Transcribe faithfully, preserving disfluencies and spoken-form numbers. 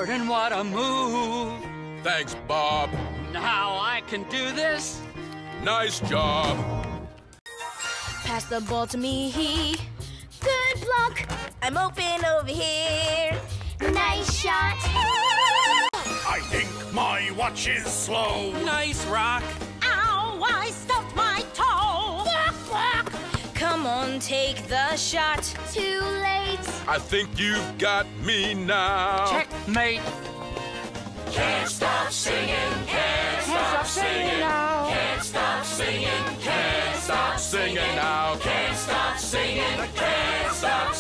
Jordan, what a move. Thanks, Bob. Now I can do this. Nice job. Pass the ball to me. Good block. I'm open over here. Nice shot. I think my watch is slow. Nice rock. Ow, I stubbed my toe. Block, block. Come on, take the shot. Too late. I think you've got me now. Checkmate. Can't stop singing, can't stop singing now. Can't stop singing, can't stop singing Singing now. Can't stop singing, can't stop